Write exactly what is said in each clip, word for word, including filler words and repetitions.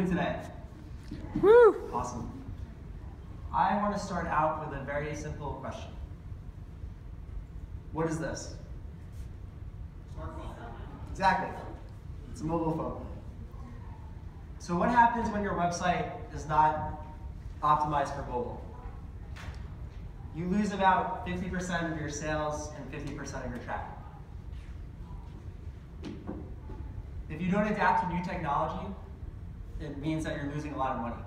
doing today? Woo! Awesome. I want to start out with a very simple question. What is this? Smartphone. Exactly. It's a mobile phone. So what happens when your website is not optimized for mobile? You lose about fifty percent of your sales and fifty percent of your traffic. If you don't adapt to new technology, it means that you're losing a lot of money.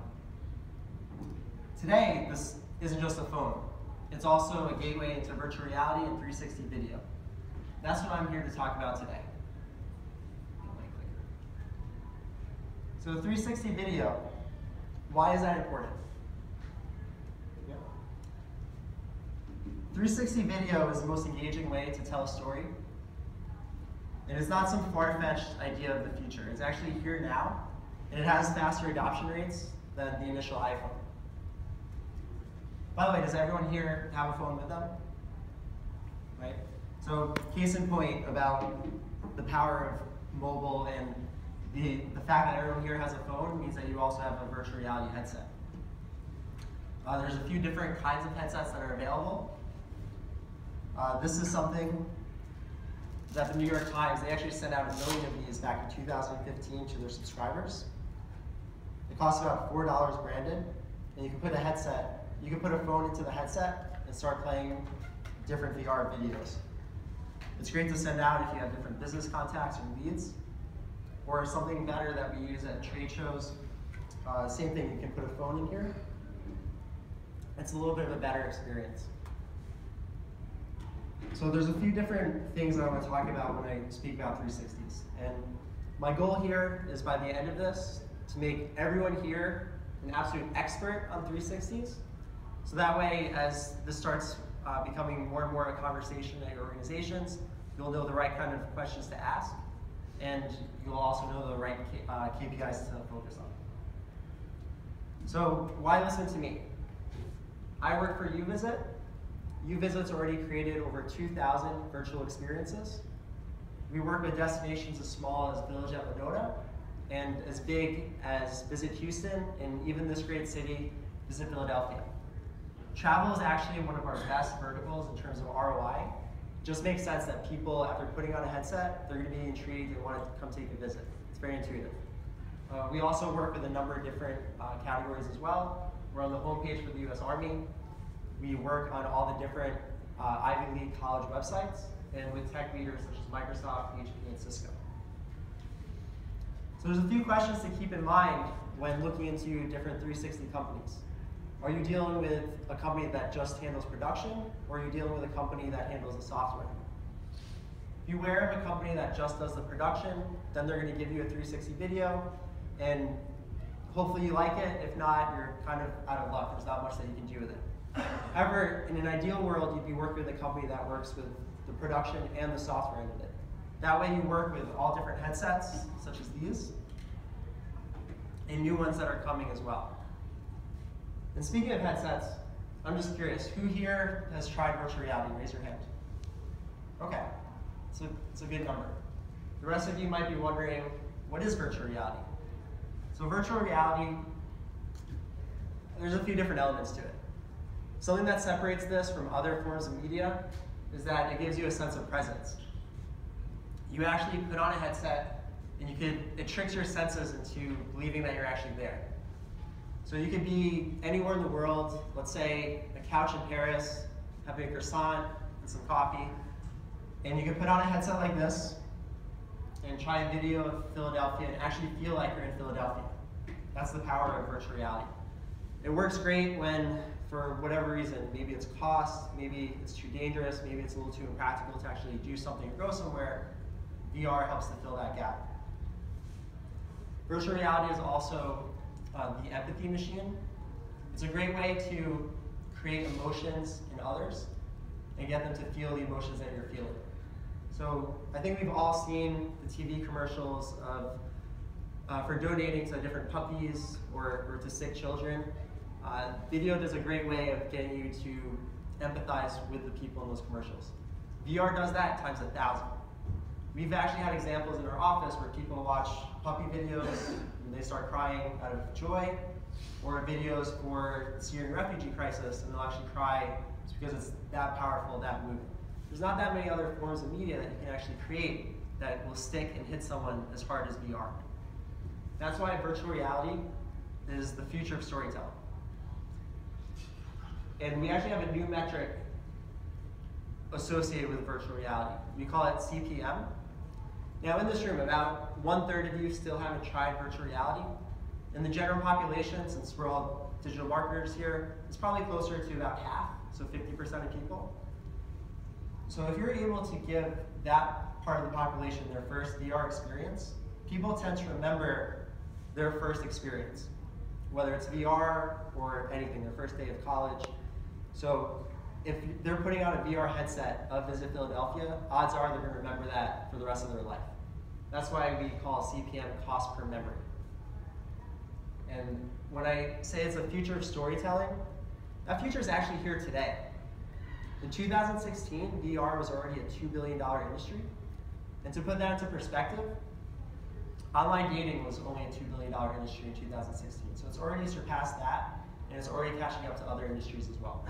Today, this isn't just a phone. It's also a gateway into virtual reality and three sixty video. That's what I'm here to talk about today. So three sixty video, why is that important? three sixty video is the most engaging way to tell a story. And it's not some far-fetched idea of the future. It's actually here now, and it has faster adoption rates than the initial iPhone. By the way, does everyone here have a phone with them? Right? So case in point about the power of mobile and the, the fact that everyone here has a phone means that you also have a virtual reality headset. Uh, there's a few different kinds of headsets that are available. Uh, this is something that the New York Times, they actually sent out a million of these back in two thousand fifteen to their subscribers. It costs about four dollars branded, and you can put a headset, you can put a phone into the headset and start playing different V R videos. It's great to send out if you have different business contacts or leads, or something better that we use at trade shows. Uh, same thing, you can put a phone in here. It's a little bit of a better experience. So there's a few different things that I want to talk about when I speak about three sixties. And my goal here is by the end of this to make everyone here an absolute expert on three sixties. So that way, as this starts uh, becoming more and more a conversation at your organizations, you'll know the right kind of questions to ask, and you'll also know the right K uh, K P Is to focus on. So why listen to me? I work for YouVisit. YouVisit's already created over two thousand virtual experiences. We work with destinations as small as Village at Winona and as big as Visit Houston, and even this great city, Visit Philadelphia. Travel is actually one of our best verticals in terms of R O I. It just makes sense that people, after putting on a headset, they're going to be intrigued and want to come take a visit. It's very intuitive. Uh, we also work with a number of different uh, categories as well. We're on the homepage for the U S Army. We work on all the different uh, Ivy League college websites and with tech leaders such as Microsoft, H P, and Cisco. So there's a few questions to keep in mind when looking into different three sixty companies. Are you dealing with a company that just handles production, or are you dealing with a company that handles the software? If you're aware of a company that just does the production, then they're going to give you a three sixty video, and hopefully you like it. If not, you're kind of out of luck. There's not much that you can do with it. However, in an ideal world, you'd be working with a company that works with the production and the software end of it. That way you work with all different headsets, such as these, and new ones that are coming as well. And speaking of headsets, I'm just curious, who here has tried virtual reality? Raise your hand. Okay, it's a, it's a good number. The rest of you might be wondering, what is virtual reality? So virtual reality, there's a few different elements to it. Something that separates this from other forms of media is that it gives you a sense of presence. You actually put on a headset, and you could, it tricks your senses into believing that you're actually there. So you could be anywhere in the world, let's say a couch in Paris, having a croissant and some coffee, and you could put on a headset like this and try a video of Philadelphia and actually feel like you're in Philadelphia. That's the power of virtual reality. It works great when, for whatever reason, maybe it's cost, maybe it's too dangerous, maybe it's a little too impractical to actually do something or go somewhere, V R helps to fill that gap. Virtual reality is also uh, the empathy machine. It's a great way to create emotions in others and get them to feel the emotions that you're feeling. So I think we've all seen the T V commercials of, uh, for donating to different puppies or, or to sick children. Uh, video does a great way of getting you to empathize with the people in those commercials. V R does that times a thousand. We've actually had examples in our office where people watch puppy videos, and they start crying out of joy, or videos for the Syrian refugee crisis, and they'll actually cry just because it's that powerful, that moving. There's not that many other forms of media that you can actually create that will stick and hit someone as hard as V R. That's why virtual reality is the future of storytelling. And we actually have a new metric associated with virtual reality. We call it C P M. Now in this room, about one third of you still haven't tried virtual reality. In the general population, since we're all digital marketers here, it's probably closer to about half, so fifty percent of people. So if you're able to give that part of the population their first V R experience, people tend to remember their first experience, whether it's V R or anything, their first day of college. So if they're putting out a V R headset of Visit Philadelphia, odds are they're going to remember that for the rest of their life. That's why we call C P M cost per memory. And when I say it's a future of storytelling, that future is actually here today. In two thousand sixteen, V R was already a two billion dollar industry. And to put that into perspective, online dating was only a two billion dollar industry in two thousand sixteen. So it's already surpassed that, and it's already catching up to other industries as well.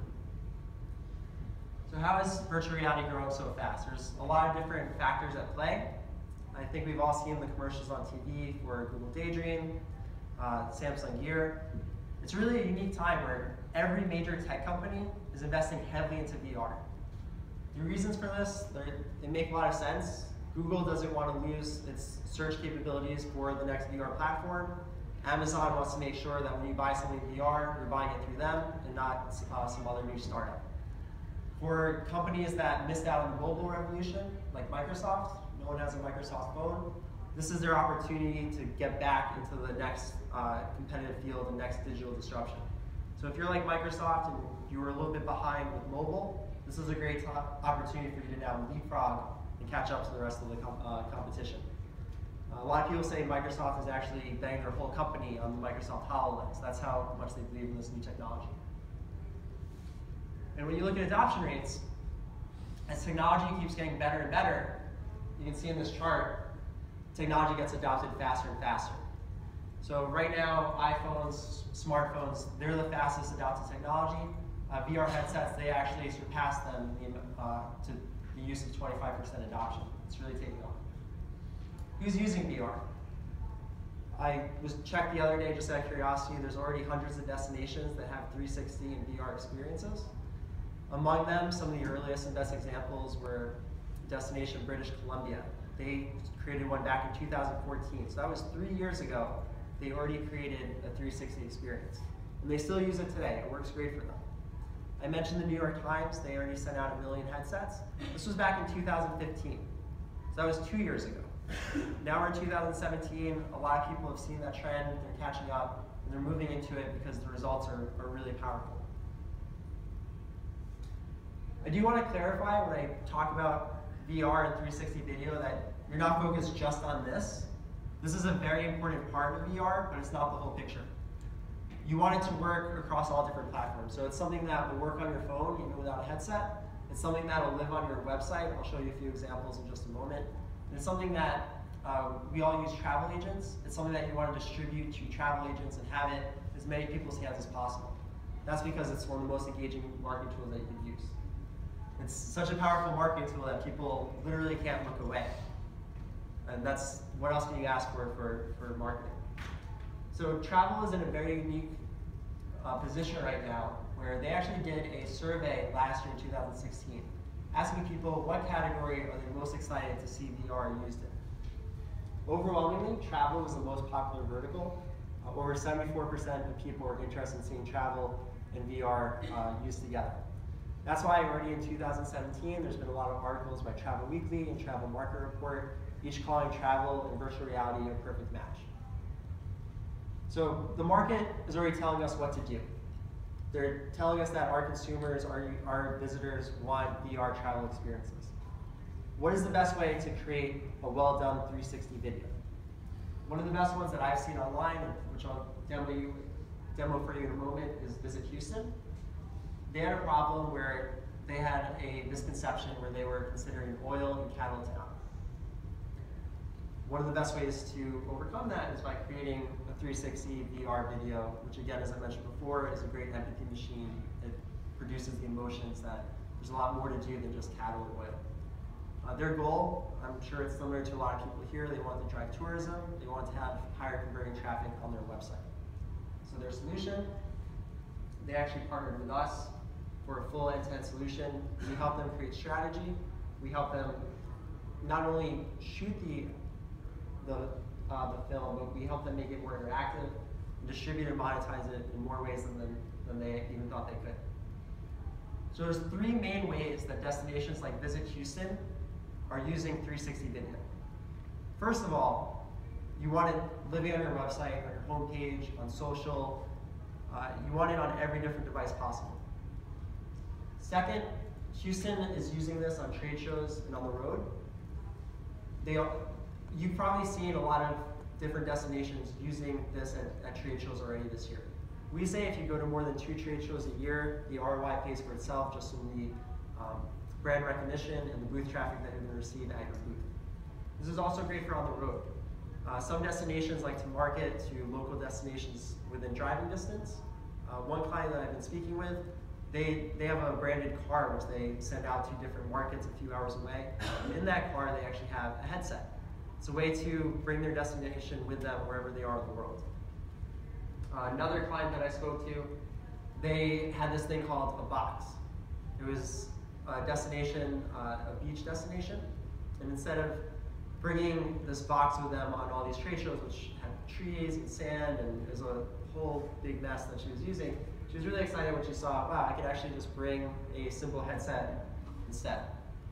So how is virtual reality growing so fast? There's a lot of different factors at play. I think we've all seen the commercials on T V for Google Daydream, uh, Samsung Gear. It's really a unique time where every major tech company is investing heavily into V R. The reasons for this, they make a lot of sense. Google doesn't want to lose its search capabilities for the next V R platform. Amazon wants to make sure that when you buy something V R, you're buying it through them and not uh, some other new startup. For companies that missed out on the mobile revolution, like Microsoft, no one has a Microsoft phone, this is their opportunity to get back into the next uh, competitive field, the next digital disruption. So if you're like Microsoft and you were a little bit behind with mobile, this is a great opportunity for you to now leapfrog and catch up to the rest of the com uh, competition. Uh, a lot of people say Microsoft is actually betting their whole company on the Microsoft HoloLens. That's how much they believe in this new technology. And when you look at adoption rates, as technology keeps getting better and better, you can see in this chart, technology gets adopted faster and faster. So right now, iPhones, smartphones, they're the fastest adopted technology. Uh, V R headsets, they actually surpass them in, uh, to the use of twenty-five percent adoption. It's really taking off. Who's using V R? I was checked the other day just out of curiosity. There's already hundreds of destinations that have three sixty and V R experiences. Among them, some of the earliest and best examples were Destination British Columbia. They created one back in two thousand fourteen. So that was three years ago. They already created a three sixty experience. And they still use it today. It works great for them. I mentioned the New York Times. They already sent out a million headsets. This was back in two thousand fifteen. So that was two years ago. Now we're in two thousand seventeen. A lot of people have seen that trend. They're catching up, and they're moving into it because the results are, are really powerful. I do want to clarify when I talk about V R and three sixty video that you're not focused just on this. This is a very important part of V R, but it's not the whole picture. You want it to work across all different platforms. So it's something that will work on your phone even without a headset. It's something that will live on your website. I'll show you a few examples in just a moment. And it's something that uh, we all use travel agents. It's something that you want to distribute to travel agents and have it as many people's hands as possible. That's because it's one of the most engaging marketing tools that you can use. It's such a powerful marketing tool that people literally can't look away. And that's, what else can you ask for for, for marketing? So travel is in a very unique uh, position right now where they actually did a survey last year in two thousand sixteen, asking people what category are they most excited to see V R used in. Overwhelmingly, travel was the most popular vertical. Uh, over seventy-four percent of people are interested in seeing travel and V R uh, used together. That's why already in two thousand seventeen, there's been a lot of articles by Travel Weekly and Travel Market Report, each calling travel and virtual reality a perfect match. So the market is already telling us what to do. They're telling us that our consumers, our, our visitors want V R travel experiences. What is the best way to create a well-done three sixty video? One of the best ones that I've seen online, which I'll demo, you, demo for you in a moment, is Visit Houston. They had a problem where they had a misconception where they were considering oil and cattle town. one of the best ways to overcome that is by creating a three sixty V R video, which again, as I mentioned before, is a great empathy machine. It produces the emotions that there's a lot more to do than just cattle and oil. Uh, their goal, I'm sure it's similar to a lot of people here, they want to drive tourism, they want to have higher converting traffic on their website. So their solution, they actually partnered with us for a full end-to-end solution. We help them create strategy, we help them not only shoot the, the, uh, the film, but we help them make it more interactive and distribute and monetize it in more ways than, than, than they even thought they could. So there's three main ways that destinations like Visit Houston are using three sixty video. First of all, you want it living on your website, on your homepage, on social. Uh, you want it on every different device possible. Second, Houston is using this on trade shows and on the road. They, you've probably seen a lot of different destinations using this at, at trade shows already this year. We say if you go to more than two trade shows a year, the R O I pays for itself just from the um, brand recognition and the booth traffic that you're going to receive at your booth. This is also great for on the road. Uh, some destinations like to market to local destinations within driving distance. Uh, one client that I've been speaking with, they, they have a branded car which they send out to different markets a few hours away. And in that car, they actually have a headset. It's a way to bring their destination with them wherever they are in the world. Uh, another client that I spoke to, they had this thing called a box. It was a destination, uh, a beach destination, and instead of bringing this box with them on all these trade shows, which had trees and sand and it was a whole big mess that she was using, she was really excited when she saw, wow, I could actually just bring a simple headset instead.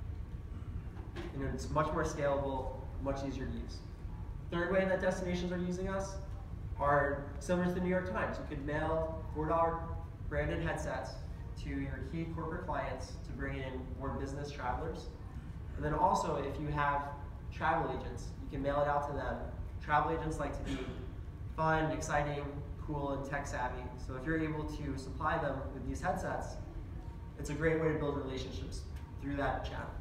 And it's much more scalable, much easier to use. Third way that destinations are using us are similar to the New York Times. You could mail four dollar branded headsets to your key corporate clients to bring in more business travelers. And then also, if you have travel agents, you can mail it out to them. Travel agents like to be fun, exciting, cool, and tech savvy. So if you're able to supply them with these headsets, it's a great way to build relationships through that channel.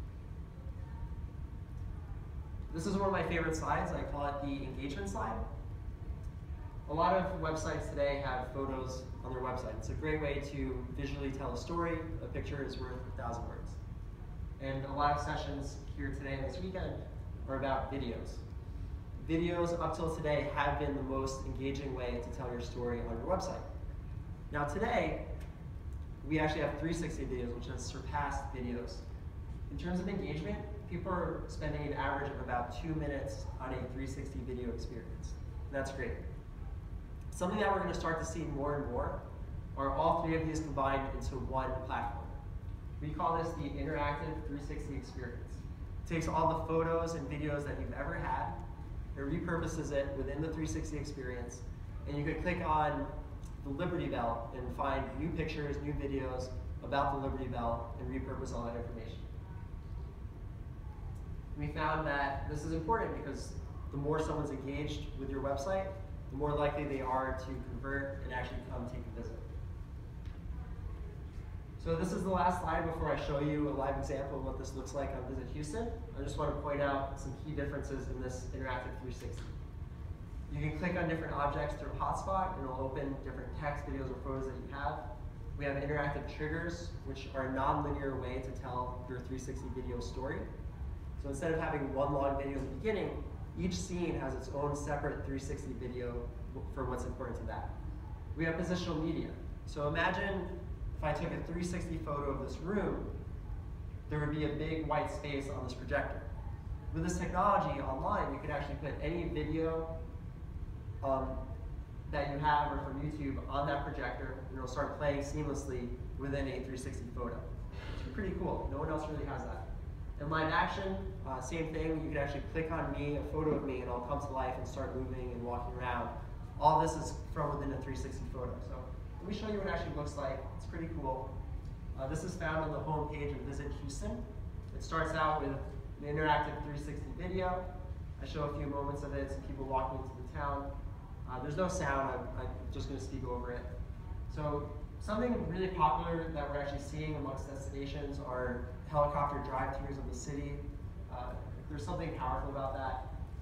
This is one of my favorite slides. I call it the engagement slide. A lot of websites today have photos on their website. It's a great way to visually tell a story. A picture is worth a thousand words. And a lot of sessions here today and this weekend are about videos. Videos up till today have been the most engaging way to tell your story on your website. Now today, we actually have three sixty videos, which has surpassed videos. In terms of engagement, people are spending an average of about two minutes on a three sixty video experience. And that's great. Something that we're going to start to see more and more are all three of these combined into one platform. We call this the interactive three sixty experience. It takes all the photos and videos that you've ever had, it repurposes it within the three sixty experience, and you could click on the Liberty Bell and find new pictures, new videos about the Liberty Bell and repurpose all that information. We found that this is important because the more someone's engaged with your website, the more likely they are to convert and actually come take a visit. So this is the last slide before I show you a live example of what this looks like on Visit Houston. I just want to point out some key differences in this interactive three sixty. You can click on different objects through Hotspot, and it'll open different text, videos, or photos that you have. We have interactive triggers, which are a non-linear way to tell your three sixty video story. So instead of having one long video at the beginning, each scene has its own separate three sixty video for what's important to that. We have positional media. So imagine if I took a three sixty photo of this room, there would be a big white space on this projector. With this technology online, you could actually put any video um, that you have or from YouTube on that projector, and it'll start playing seamlessly within a three sixty photo. It's pretty cool. No one else really has that. In live action, uh, same thing. You can actually click on me, a photo of me, and I'll come to life and start moving and walking around. All this is from within a three sixty photo. So let me show you what it actually looks like. It's pretty cool. Uh, this is found on the home page of Visit Houston. It starts out with an interactive three sixty video. I show a few moments of it, some people walking into the town. Uh, there's no sound, I'm, I'm just going to speak over it. So something really popular that we're actually seeing amongst destinations are helicopter drive tours of the city. Uh, there's something powerful about that.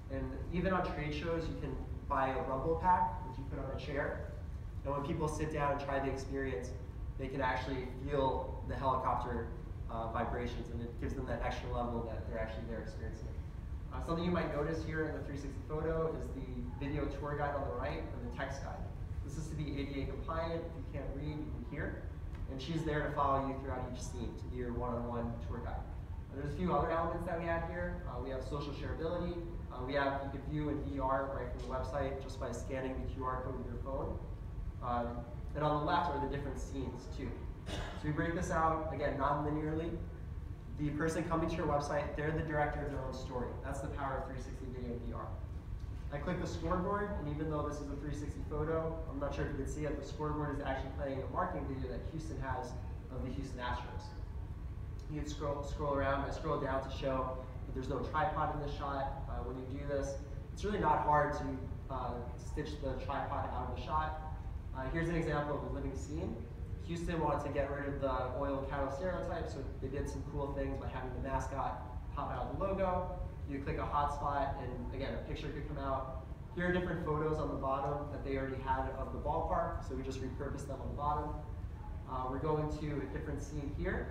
And even on trade shows, you can buy a rumble pack, which you put on a chair. And when people sit down and try the experience, they can actually feel the helicopter uh, vibrations, and it gives them that extra level that they're actually there experiencing it. Uh, something you might notice here in the three sixty photo is the video tour guide on the right and the text guide. This is to be A D A compliant. If you can't read, you can hear. And she's there to follow you throughout each scene to be your one-on-one tour guide. Uh, there's a few other elements that we add here. Uh, we have social shareability. Uh, we have, you can view in V R right from the website just by scanning the Q R code with your phone. Um, and on the left are the different scenes too. So we break this out, again, non-linearly. The person coming to your website, they're the director of their own story. That's the power of three sixty video V R. I click the scoreboard, and even though this is a three sixty photo, I'm not sure if you can see it, the scoreboard is actually playing a marketing video that Houston has of the Houston Astros. You can scroll, scroll around. I scroll down to show that there's no tripod in this shot. Uh, when you do this, it's really not hard to uh, stitch the tripod out of the shot. Uh, here's an example of a living scene. Houston wanted to get rid of the oil cattle stereotype, so they did some cool things by having the mascot pop out the logo. You click a hotspot, and again, a picture could come out. Here are different photos on the bottom that they already had of the ballpark, so we just repurposed them on the bottom. Uh, we're going to a different scene here.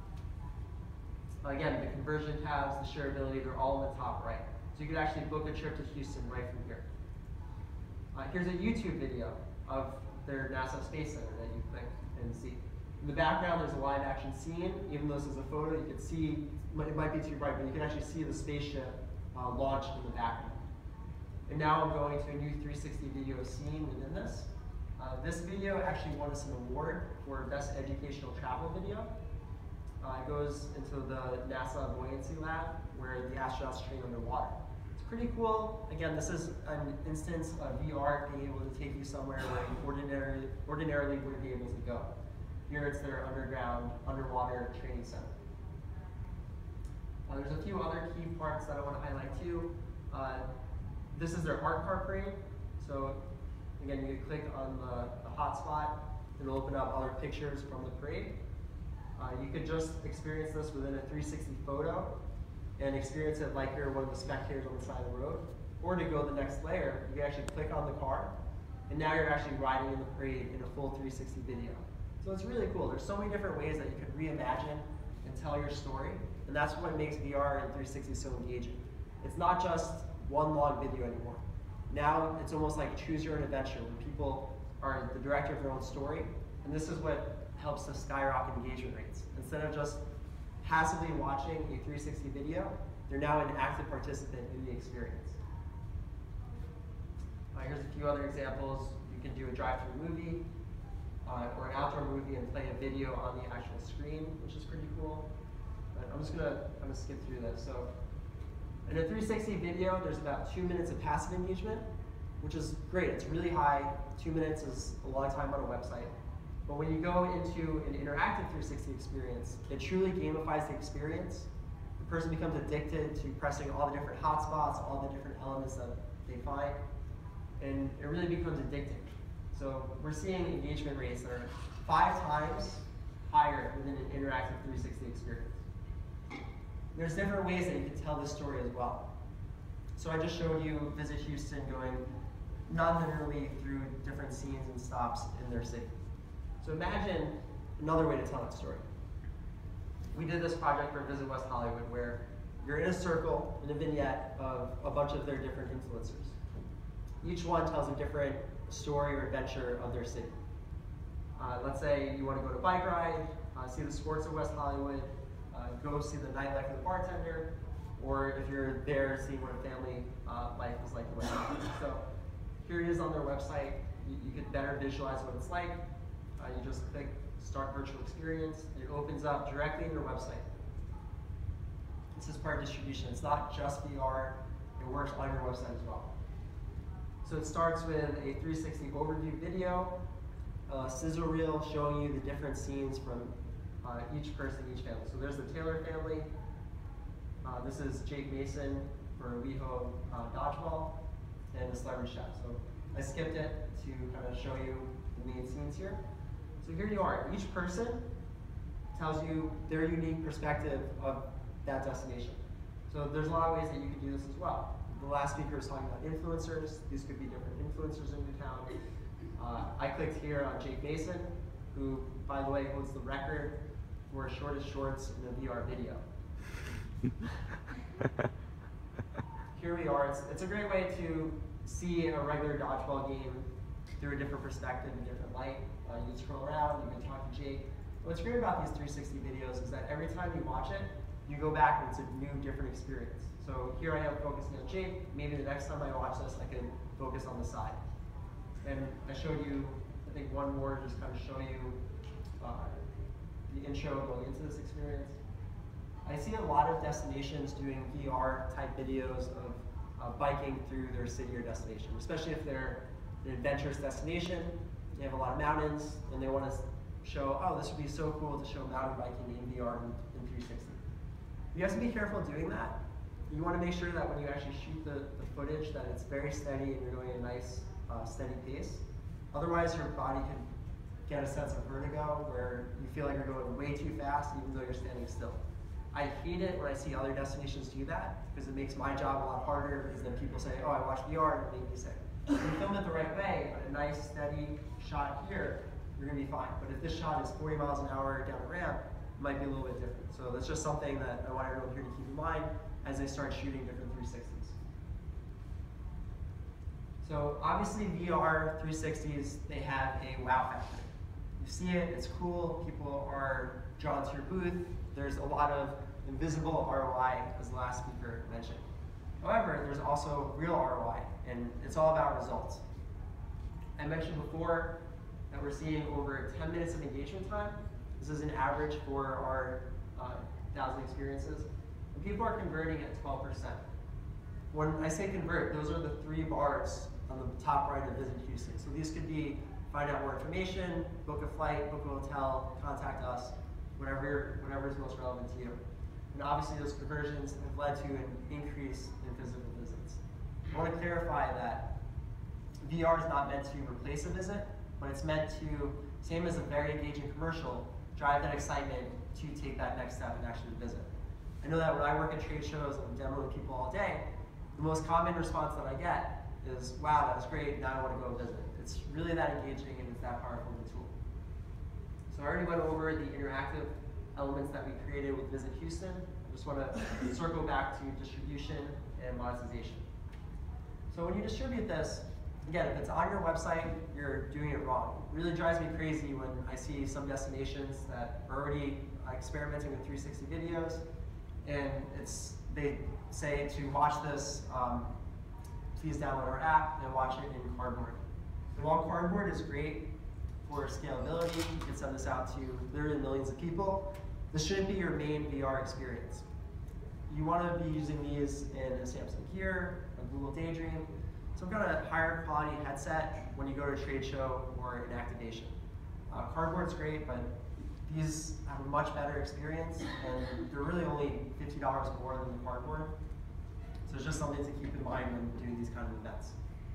Again, the conversion tabs, the shareability, they're all in the top right. So you could actually book a trip to Houston right from here. Uh, here's a YouTube video of their NASA Space Center that you click and see. In the background, there's a live action scene. Even though this is a photo, you can see, it might be too bright, but you can actually see the spaceship uh, launched in the background. And now I'm going to a new three sixty video scene within this. Uh, this video actually won us an award for Best Educational Travel Video. Uh, it goes into the NASA Buoyancy Lab, where the astronauts train underwater. It's pretty cool. Again, this is an instance of V R being able to take you somewhere where you ordinarily, ordinarily wouldn't be able to go. Here it's their underground, underwater training center. Uh, there's a few other key parts that I want to highlight too. Uh, this is their art car parade. So again, you can click on the, the hotspot. It'll open up other pictures from the parade. Uh, you could just experience this within a three sixty photo and experience it like you're one of the spectators on the side of the road. Or to go the next layer, you can actually click on the car, and now you're actually riding in the parade in a full three sixty video. So it's really cool. There's so many different ways that you could reimagine and tell your story, and that's what makes V R and three sixty so engaging. It's not just one long video anymore. Now it's almost like choose your own adventure, where people are the director of their own story, and this is what helps to skyrocket engagement rates. Instead of just passively watching a three sixty video, they're now an active participant in the experience. Uh, here's a few other examples. You can do a drive-through movie, uh, or an outdoor movie and play a video on the actual screen, which is pretty cool. But I'm just gonna, I'm gonna skip through this. So in a three sixty video, there's about two minutes of passive engagement, which is great. It's really high. Two minutes is a long time on a website. But when you go into an interactive three sixty experience, it truly gamifies the experience. The person becomes addicted to pressing all the different hotspots, all the different elements that they find, and it really becomes addicting. So we're seeing engagement rates that are five times higher within an interactive three sixty experience. There's different ways that you can tell this story as well. So I just showed you Visit Houston going non-linearly through different scenes and stops in their city. So imagine another way to tell that story. We did this project for Visit West Hollywood, where you're in a circle in a vignette of a bunch of their different influencers. Each one tells a different story or adventure of their city. Uh, let's say you want to go to a bike ride, uh, see the sports of West Hollywood, uh, go see the nightlife of the bartender, or if you're there, see what a family uh, life is like in West Hollywood. So here it is on their website. You, you can better visualize what it's like. Uh, you just click Start Virtual Experience. It opens up directly in your website. This is part of distribution. It's not just V R. It works on your website as well. So it starts with a three sixty overview video, a sizzle reel showing you the different scenes from uh, each person, each family. So there's the Taylor family. Uh, this is Jake Mason for WeHo uh, Dodgeball, and the Celebrity Chef. So I skipped it to kind of show you the main scenes here. So here you are. Each person tells you their unique perspective of that destination. So there's a lot of ways that you can do this as well. the last speaker was talking about influencers. These could be different influencers in your town. Uh, I clicked here on Jake Mason, who, by the way, holds the record for shortest shorts in a V R video. Here we are. It's, it's a great way to see a regular dodgeball game through a different perspective, a different light. Uh, you can scroll around, you can talk to Jake. What's great about these three sixty videos is that every time you watch it, you go back and it's a new, different experience. So here I am focusing on Jake. Maybe the next time I watch this, I can focus on the side. And I showed you, I think one more, just kind of show you uh, the intro going into this experience. I see a lot of destinations doing V R type videos of uh, biking through their city or destination, especially if they're an adventurous destination. They have a lot of mountains, and they want to show, oh, this would be so cool to show mountain biking in V R in, in three sixty. You have to be careful doing that. You want to make sure that when you actually shoot the, the footage that it's very steady and you're going at a nice, uh, steady pace. Otherwise, your body can get a sense of vertigo where you feel like you're going way too fast even though you're standing still. I hate it when I see other destinations do that because it makes my job a lot harder because then people say, oh, I watched V R and it made me sick. If you film it the right way, a nice steady shot here, you're going to be fine. But if this shot is forty miles an hour down a ramp, it might be a little bit different. So that's just something that I want everyone here to keep in mind as they start shooting different three sixties. So obviously V R three sixties, they have a wow factor. You see it, it's cool, people are drawn to your booth. There's a lot of invisible R O I, as the last speaker mentioned. However, there's also real R O I, and it's all about results. I mentioned before that we're seeing over ten minutes of engagement time. This is an average for our uh, thousand experiences. And people are converting at twelve percent. When I say convert, those are the three bars on the top right of Visit Houston. So these could be find out more information, book a flight, book a hotel, contact us, whatever, whatever is most relevant to you. And obviously those conversions have led to an increase in physical visits. I want to clarify that V R is not meant to replace a visit, but it's meant to, same as a very engaging commercial, drive that excitement to take that next step and actually visit. I know that when I work at trade shows and I'm demoing people all day, the most common response that I get is, wow, that was great, now I want to go visit. It's really that engaging and it's that powerful of a tool. So I already went over the interactive elements that we created with Visit Houston. I just want to circle back to distribution and monetization. So when you distribute this, again, if it's on your website, you're doing it wrong. It really drives me crazy when I see some destinations that are already experimenting with three sixty videos, and it's they say to watch this, um, please download our app and watch it in Cardboard. And while Cardboard is great for scalability, you can send this out to literally millions of people, this shouldn't be your main V R experience. You want to be using these in a Samsung Gear, a Google Daydream, some kind of higher quality headset when you go to a trade show or an activation. Uh, Cardboard's great, but these have a much better experience, and they're really only fifty dollars more than the Cardboard. So it's just something to keep in mind when doing these kind of events.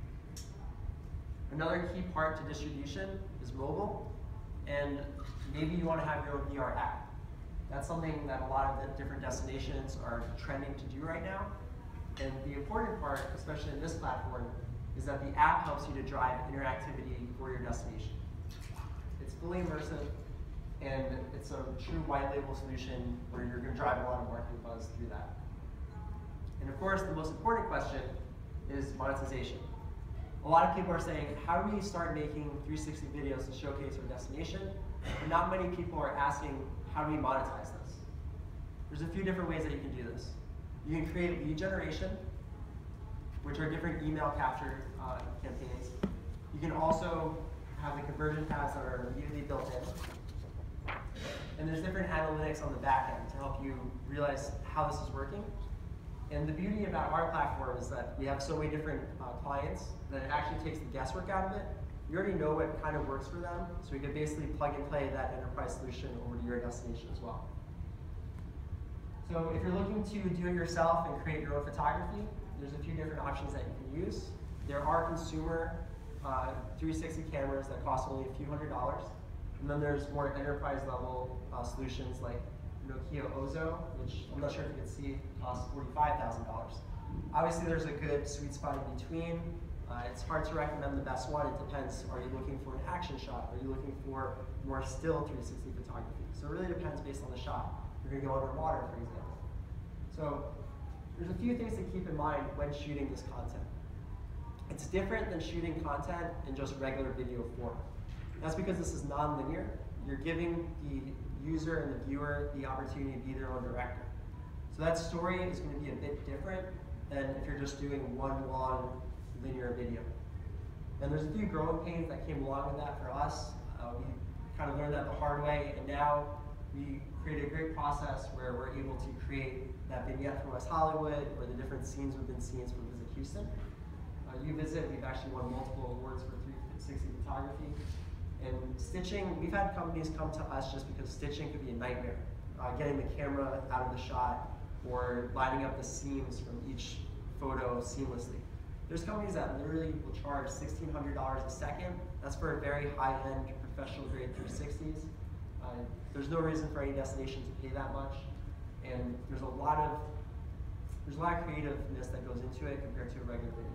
Another key part to distribution is mobile, and maybe you want to have your own V R app. That's something that a lot of the different destinations are trending to do right now. And the important part, especially in this platform, is that the app helps you to drive interactivity for your destination. It's fully immersive, and it's a true white label solution where you're going to drive a lot of marketing buzz through that. And of course, the most important question is monetization. A lot of people are saying, how do we start making three sixty videos to showcase our destination? And not many people are asking, how do we monetize this? There's a few different ways that you can do this. You can create lead generation, which are different email capture uh, campaigns. You can also have the conversion paths that are immediately built in. And there's different analytics on the back end to help you realize how this is working. And the beauty about our platform is that we have so many different uh, clients that it actually takes the guesswork out of it. You already know what kind of works for them, so we can basically plug and play that enterprise solution over to your destination as well. So if you're looking to do it yourself and create your own photography, there's a few different options that you can use. There are consumer uh, three sixty cameras that cost only a few hundred dollars. And then there's more enterprise level uh, solutions like Nokia Ozo, which I'm not sure if you can see, costs forty-five thousand dollars. Obviously, there's a good sweet spot in between. Uh, it's hard to recommend the best one. It depends. Are you looking for an action shot? Are you looking for more still three sixty photography? So it really depends based on the shot. You're going to go underwater, for example. So there's a few things to keep in mind when shooting this content. It's different than shooting content in just regular video form. That's because this is non-linear. You're giving the user and the viewer the opportunity to be their own director. So that story is going to be a bit different than if you're just doing one long linear video. And there's a few growing pains that came along with that for us. Uh, we kind of learned that the hard way, and now we created a great process where we're able to create that vignette for West Hollywood or the different scenes within scenes for Visit Houston. Uh, YouVisit, we've actually won multiple awards for three sixty photography. And stitching, we've had companies come to us just because stitching could be a nightmare. Uh, getting the camera out of the shot or lining up the seams from each photo seamlessly. There's companies that literally will charge sixteen hundred dollars a second. That's for a very high-end professional grade three sixties. Uh, there's no reason for any destination to pay that much. And there's a lot of there's a lot of creativeness that goes into it compared to a regular video.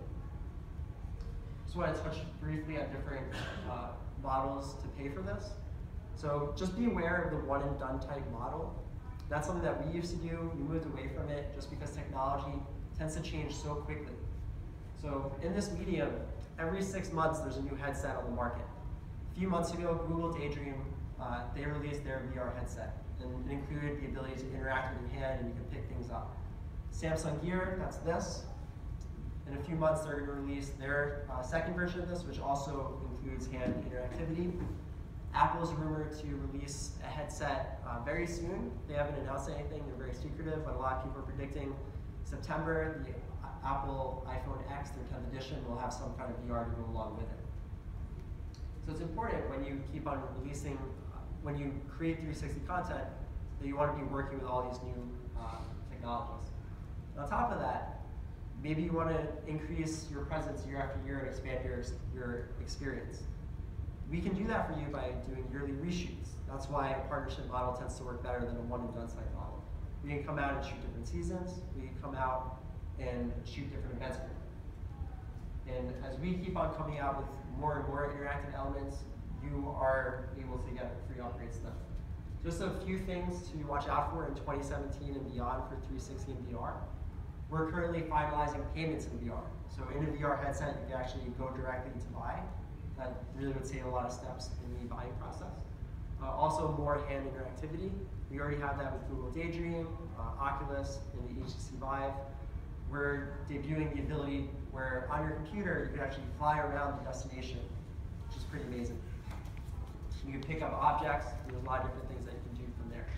Just want to touch briefly on different uh, models to pay for this. So just be aware of the one and done type model. That's something that we used to do. We moved away from it just because technology tends to change so quickly. So in this medium, every six months there's a new headset on the market. A few months ago, Google Daydream, uh, they released their V R headset. And it included the ability to interact with your hand and you can pick things up. Samsung Gear, that's this. In a few months, they're going to release their uh, second version of this, which also includes hand interactivity. Apple's rumored to release a headset uh, very soon. They haven't announced anything, they're very secretive, but a lot of people are predicting September, the Apple iPhone X, their tenth edition, will have some kind of V R to go along with it. So it's important when you keep on releasing, uh, when you create three sixty content, that you want to be working with all these new uh, technologies. And on top of that, maybe you want to increase your presence year after year and expand your, your experience. We can do that for you by doing yearly reshoots. That's why a partnership model tends to work better than a one and done type model. We can come out and shoot different seasons. We can come out and shoot different events for you. And as we keep on coming out with more and more interactive elements, you are able to get free upgrades to them. Just a few things to watch out for in twenty seventeen and beyond for three sixty and V R. We're currently finalizing payments in V R. So in a V R headset, you can actually go directly to buy. That really would save a lot of steps in the buying process. Uh, also, more hand interactivity. We already have that with Google Daydream, uh, Oculus, and the H T C Vive. We're debuting the ability where on your computer, you can actually fly around the destination, which is pretty amazing. You can pick up objects, and there's a lot of different things that you can do from there.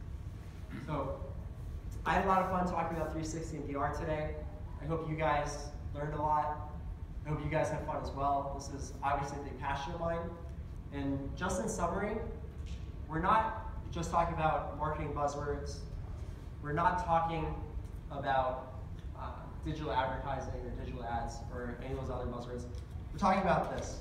So, I had a lot of fun talking about three sixty and V R today. I hope you guys learned a lot. I hope you guys had fun as well. This is obviously a big passion of mine. And just in summary, we're not just talking about marketing buzzwords. We're not talking about uh, digital advertising or digital ads or any of those other buzzwords. We're talking about this.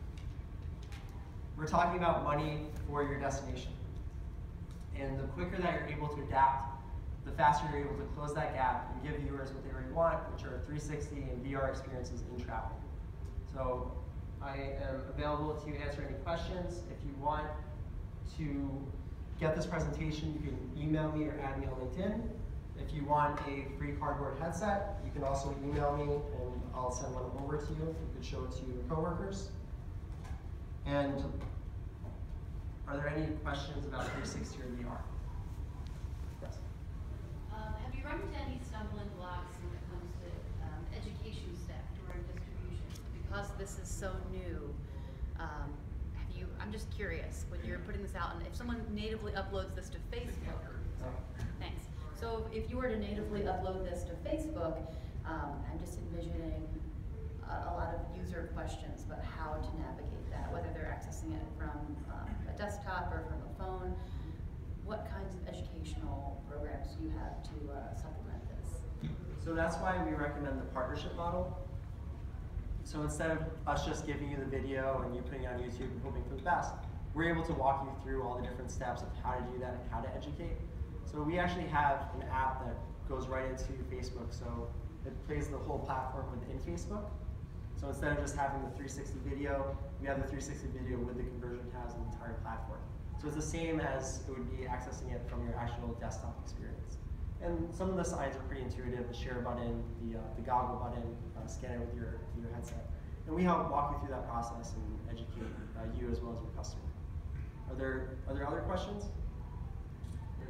We're talking about money for your destination. And the quicker that you're able to adapt, the faster you're able to close that gap and give viewers what they already want, which are three sixty and V R experiences in travel. So I am available to answer any questions. If you want to get this presentation, you can email me or add me on LinkedIn. If you want a free cardboard headset, you can also email me and I'll send one over to you. You could show it to your coworkers. And are there any questions about three sixty or V R? Yes. Um, have you run into any stumbling blocks when it comes to um, education staff during distribution? Because this is so new, um, have you, I'm just curious, when you're putting this out, and if someone natively uploads this to Facebook, thanks. So if you were to natively upload this to Facebook, um, I'm just envisioning a, a lot of user questions about how to navigate that, whether they're accessing it from um, a desktop or from a phone. What kinds of educational programs do you have to uh, supplement this? So that's why we recommend the partnership model. So instead of us just giving you the video and you putting it on YouTube and hoping for the best, we're able to walk you through all the different steps of how to do that and how to educate. So we actually have an app that goes right into Facebook. So it plays the whole platform within Facebook. So instead of just having the three sixty video, we have the three sixty video with the conversion tabs and the entire platform. So it's the same as it would be accessing it from your actual desktop experience. And some of the signs are pretty intuitive: the share button, the uh, the goggle button, uh, scan it with your with your headset. And we help walk you through that process and educate uh, you as well as your customer. Are there are there other questions?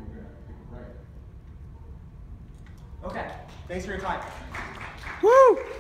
Okay, thanks for your time. Woo!